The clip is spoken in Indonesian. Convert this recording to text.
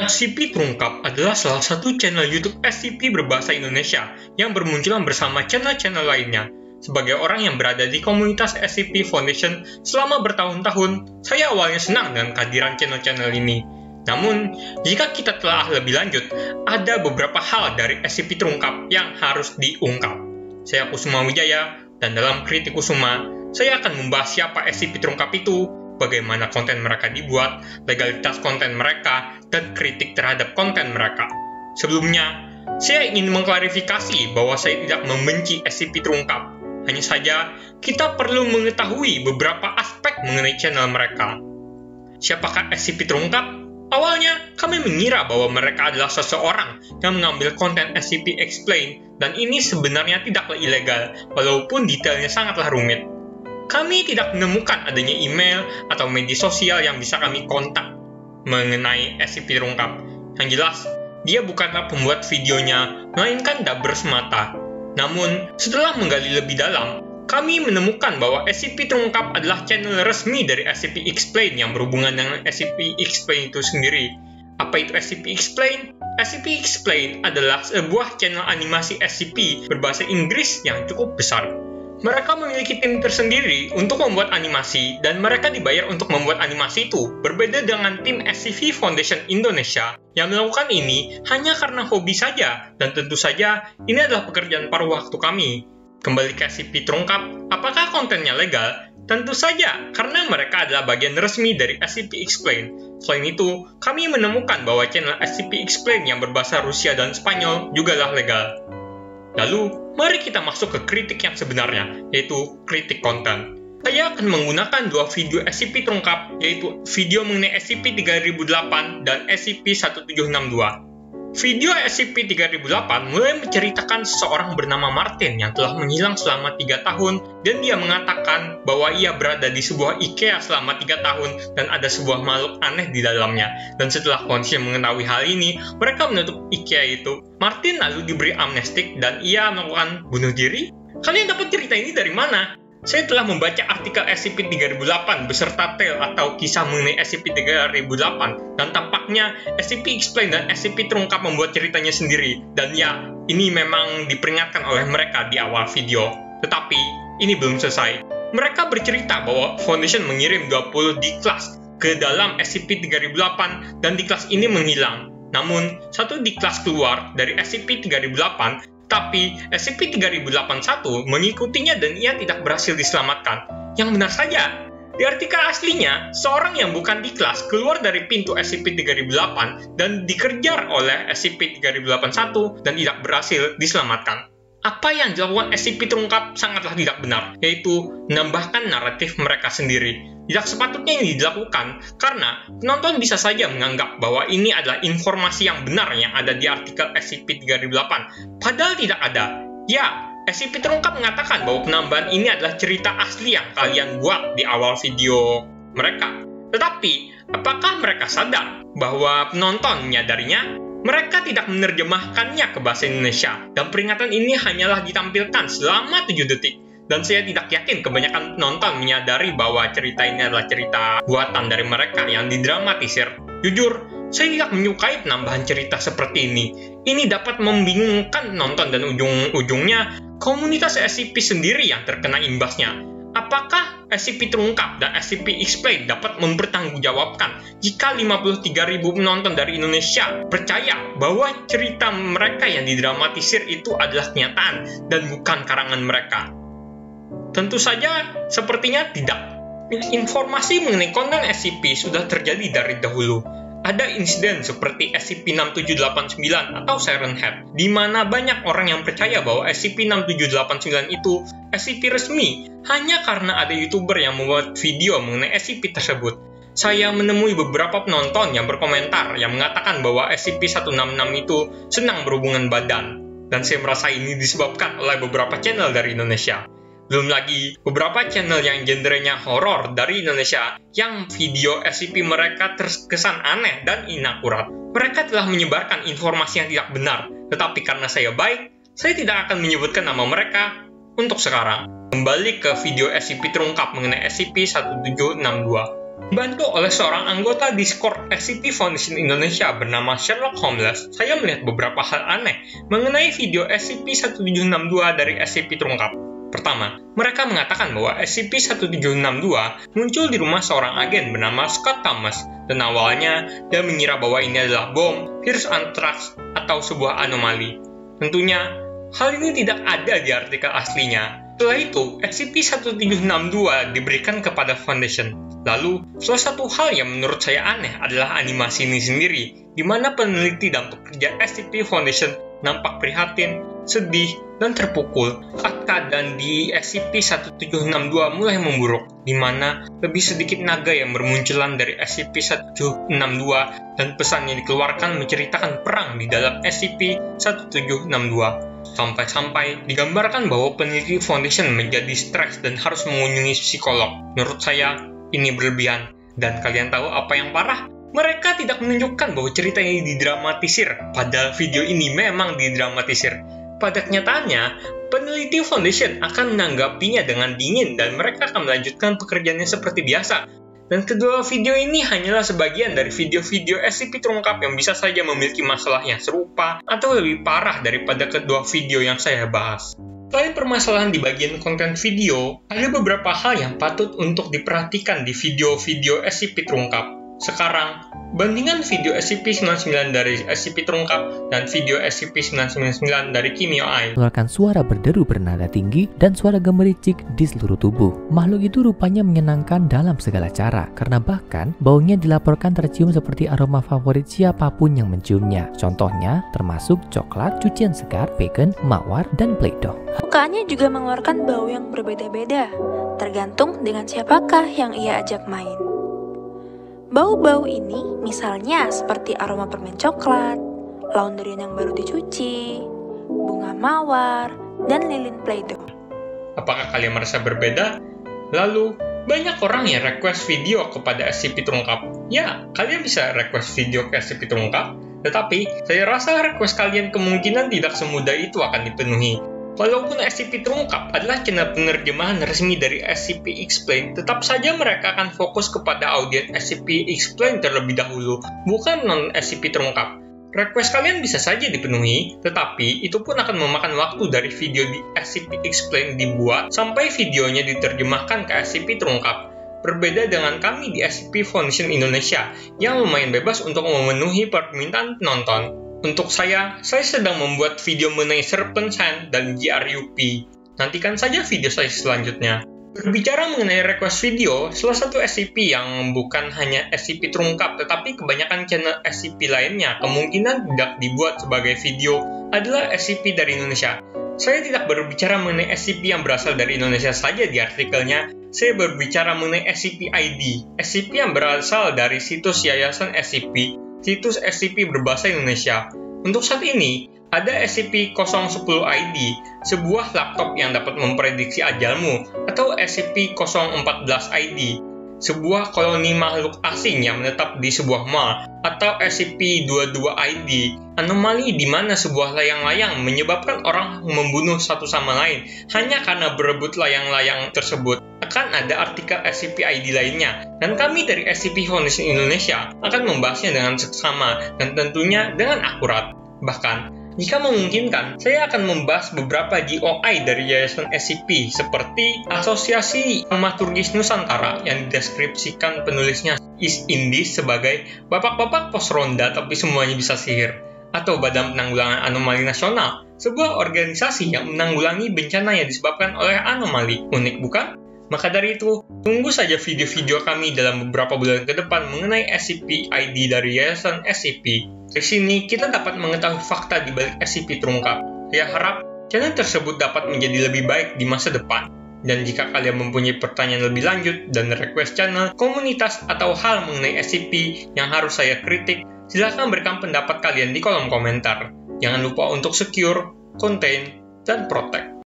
SCP Terungkap adalah salah satu channel YouTube SCP berbahasa Indonesia yang bermunculan bersama channel-channel lainnya. Sebagai orang yang berada di komunitas SCP Foundation selama bertahun-tahun, saya awalnya senang dengan kehadiran channel-channel ini. Namun, jika kita telah lebih lanjut, ada beberapa hal dari SCP Terungkap yang harus diungkap. Saya Kusuma Wijaya, dan dalam Kritik Kusuma, saya akan membahas siapa SCP Terungkap itu, bagaimana konten mereka dibuat, legalitas konten mereka, dan kritik terhadap konten mereka. Sebelumnya, saya ingin mengklarifikasi bahwa saya tidak membenci SCP Terungkap. Hanya saja, kita perlu mengetahui beberapa aspek mengenai channel mereka. Siapakah SCP Terungkap? Awalnya, kami mengira bahwa mereka adalah seseorang yang mengambil konten SCP Explain, dan ini sebenarnya tidaklah ilegal, walaupun detailnya sangatlah rumit. Kami tidak menemukan adanya email atau media sosial yang bisa kami kontak mengenai SCP Terungkap. Yang jelas, dia bukanlah pembuat videonya, melainkan dubber semata. Namun, setelah menggali lebih dalam, kami menemukan bahwa SCP Terungkap adalah channel resmi dari SCP Explain yang berhubungan dengan SCP Explain itu sendiri. Apa itu SCP Explain? SCP Explain adalah sebuah channel animasi SCP berbahasa Inggris yang cukup besar. Mereka memiliki tim tersendiri untuk membuat animasi, dan mereka dibayar untuk membuat animasi itu, berbeda dengan tim SCP Foundation Indonesia yang melakukan ini hanya karena hobi saja, dan tentu saja ini adalah pekerjaan paruh waktu kami. Kembali ke SCP Terungkap, apakah kontennya legal? Tentu saja, karena mereka adalah bagian resmi dari SCP Explain. Selain itu, kami menemukan bahwa channel SCP Explain yang berbahasa Rusia dan Spanyol jugalah legal. Lalu, mari kita masuk ke kritik yang sebenarnya, yaitu kritik konten. Saya akan menggunakan dua video SCP Terungkap, yaitu video mengenai SCP-3008 dan SCP-1762. Video SCP-3008 mulai menceritakan seseorang bernama Martin yang telah menghilang selama 3 tahun, dan dia mengatakan bahwa ia berada di sebuah IKEA selama 3 tahun dan ada sebuah makhluk aneh di dalamnya. Dan setelah polisi mengetahui hal ini, mereka menutup IKEA itu. Martin lalu diberi amnestik dan ia melakukan bunuh diri. Kalian dapat cerita ini dari mana? Saya telah membaca artikel SCP-3008 beserta tale atau kisah mengenai SCP-3008, dan tampaknya SCP Explain dan SCP Terungkap membuat ceritanya sendiri, dan ya, ini memang diperingatkan oleh mereka di awal video. Tetapi, ini belum selesai. Mereka bercerita bahwa Foundation mengirim 20 D-Class ke dalam SCP-3008, dan D-Class ini menghilang. Namun, satu D-Class keluar dari SCP-3008, tapi SCP-3081 mengikutinya dan ia tidak berhasil diselamatkan. Yang benar saja, di artikel aslinya, seorang yang bukan di kelas keluar dari pintu SCP-3008 dan dikejar oleh SCP-3081 dan tidak berhasil diselamatkan. Apa yang dilakukan SCP Terungkap sangatlah tidak benar, yaitu menambahkan naratif mereka sendiri. Tidak sepatutnya ini dilakukan, karena penonton bisa saja menganggap bahwa ini adalah informasi yang benar yang ada di artikel SCP-3008, padahal tidak ada. Ya, SCP Terungkap mengatakan bahwa penambahan ini adalah cerita asli yang kalian buat di awal video mereka. Tetapi, apakah mereka sadar bahwa penonton menyadarinya? Mereka tidak menerjemahkannya ke bahasa Indonesia, dan peringatan ini hanyalah ditampilkan selama 7 detik. Dan saya tidak yakin kebanyakan penonton menyadari bahwa cerita ini adalah cerita buatan dari mereka yang didramatisir. Jujur, saya tidak menyukai penambahan cerita seperti ini. Ini dapat membingungkan penonton dan ujung-ujungnya komunitas SCP sendiri yang terkena imbasnya. Apakah SCP Terungkap dan SCP Explain dapat mempertanggungjawabkan jika 53.000 penonton dari Indonesia percaya bahwa cerita mereka yang didramatisir itu adalah kenyataan dan bukan karangan mereka? Tentu saja, sepertinya tidak. Informasi mengenai konten SCP sudah terjadi dari dahulu. Ada insiden seperti SCP-6789 atau Siren Head, di mana banyak orang yang percaya bahwa SCP-6789 itu SCP resmi hanya karena ada YouTuber yang membuat video mengenai SCP tersebut. Saya menemui beberapa penonton yang berkomentar yang mengatakan bahwa SCP-166 itu senang berhubungan badan, dan saya merasa ini disebabkan oleh beberapa channel dari Indonesia. Belum lagi, beberapa channel yang genrenya horor dari Indonesia yang video SCP mereka terkesan aneh dan inakurat. Mereka telah menyebarkan informasi yang tidak benar, tetapi karena saya baik, saya tidak akan menyebutkan nama mereka untuk sekarang. Kembali ke video SCP Terungkap mengenai SCP-1762. Dibantu oleh seorang anggota Discord SCP Foundation Indonesia bernama Sherlock Holmes, saya melihat beberapa hal aneh mengenai video SCP-1762 dari SCP terungkap. Pertama, mereka mengatakan bahwa SCP-1762 muncul di rumah seorang agen bernama Scott Thomas, dan awalnya dia mengira bahwa ini adalah bom, virus antraks, atau sebuah anomali. Tentunya, hal ini tidak ada di artikel aslinya. Setelah itu, SCP-1762 diberikan kepada Foundation. Lalu, salah satu hal yang menurut saya aneh adalah animasi ini sendiri, di mana peneliti dan pekerja SCP Foundation nampak prihatin, sedih, dan terpukul saat keadaan di SCP-1762 mulai memburuk, di mana lebih sedikit naga yang bermunculan dari SCP-1762 dan pesan yang dikeluarkan menceritakan perang di dalam SCP-1762. Sampai-sampai digambarkan bahwa peneliti Foundation menjadi stres dan harus mengunjungi psikolog. Menurut saya, ini berlebihan. Dan kalian tahu apa yang parah? Mereka tidak menunjukkan bahwa cerita ini didramatisir, padahal video ini memang didramatisir. Pada kenyataannya, peneliti Foundation akan menanggapinya dengan dingin dan mereka akan melanjutkan pekerjaannya seperti biasa. Dan kedua video ini hanyalah sebagian dari video-video SCP terungkap yang bisa saja memiliki masalah yang serupa atau lebih parah daripada kedua video yang saya bahas. Selain permasalahan di bagian konten video, ada beberapa hal yang patut untuk diperhatikan di video-video SCP terungkap. Sekarang, bandingkan video SCP-99 dari SCP terungkap dan video SCP-999 dari Kimio Ai. Mengeluarkan suara berderu bernada tinggi dan suara gemericik di seluruh tubuh. Makhluk itu rupanya menyenangkan dalam segala cara, karena bahkan baunya dilaporkan tercium seperti aroma favorit siapapun yang menciumnya. Contohnya, termasuk coklat, cucian segar, bacon, mawar, dan play-doh. Mukanya juga mengeluarkan bau yang berbeda-beda, tergantung dengan siapakah yang ia ajak main. Bau-bau ini misalnya seperti aroma permen coklat, laundryan yang baru dicuci, bunga mawar, dan lilin play-doh. Apakah kalian merasa berbeda? Lalu, banyak orang yang request video kepada SCP terungkap. Ya, kalian bisa request video ke SCP terungkap, tetapi saya rasa request kalian kemungkinan tidak semudah itu akan dipenuhi. Walaupun SCP terungkap adalah channel penerjemahan resmi dari SCP Explain, tetap saja mereka akan fokus kepada audiens SCP Explain terlebih dahulu, bukan non-SCP terungkap. Request kalian bisa saja dipenuhi, tetapi itu pun akan memakan waktu dari video di SCP Explain dibuat sampai videonya diterjemahkan ke SCP terungkap. Berbeda dengan kami di SCP Foundation Indonesia, yang lumayan bebas untuk memenuhi permintaan penonton. Untuk saya sedang membuat video mengenai Serpent Hand dan GRUP. Nantikan saja video saya selanjutnya. Berbicara mengenai request video, salah satu SCP yang bukan hanya SCP terungkap, tetapi kebanyakan channel SCP lainnya kemungkinan tidak dibuat sebagai video adalah SCP dari Indonesia. Saya tidak berbicara mengenai SCP yang berasal dari Indonesia saja di artikelnya, saya berbicara mengenai SCP-ID, SCP yang berasal dari situs Yayasan SCP, situs SCP berbahasa Indonesia. Untuk saat ini, ada SCP-010-ID, sebuah laptop yang dapat memprediksi ajalmu, atau SCP-014-ID, sebuah koloni makhluk asing yang menetap di sebuah mall, atau SCP-22-ID, anomali di mana sebuah layang-layang menyebabkan orang membunuh satu sama lain hanya karena berebut layang-layang tersebut. Akan ada artikel SCP-ID lainnya, dan kami dari SCP Foundation Indonesia akan membahasnya dengan seksama dan tentunya dengan akurat. Bahkan, jika memungkinkan, saya akan membahas beberapa GOI dari Yayasan SCP seperti Asosiasi Dramaturgis Nusantara yang dideskripsikan penulisnya Is Indis sebagai bapak-bapak pos ronda tapi semuanya bisa sihir, atau Badan Penanggulangan Anomali Nasional, sebuah organisasi yang menanggulangi bencana yang disebabkan oleh anomali. Unik bukan? Maka dari itu, tunggu saja video-video kami dalam beberapa bulan ke depan mengenai SCP-ID dari Yayasan SCP. Di sini, kita dapat mengetahui fakta di balik SCP terungkap. Saya harap channel tersebut dapat menjadi lebih baik di masa depan. Dan jika kalian mempunyai pertanyaan lebih lanjut dan request channel, komunitas, atau hal mengenai SCP yang harus saya kritik, silakan berikan pendapat kalian di kolom komentar. Jangan lupa untuk secure, contain, dan protect.